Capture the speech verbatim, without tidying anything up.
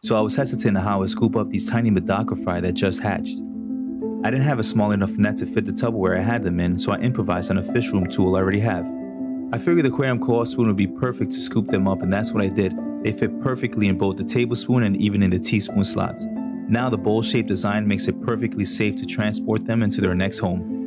so I was hesitant on how I would scoop up these tiny medaka fry that just hatched. I didn't have a small enough net to fit the Tupperware I had them in, so I improvised on a fishroom tool I already have. I figured the Aquarium claw spoon would be perfect to scoop them up, and that's what I did. They fit perfectly in both the tablespoon and even in the teaspoon slots. Now the bowl-shaped design makes it perfectly safe to transport them into their next home.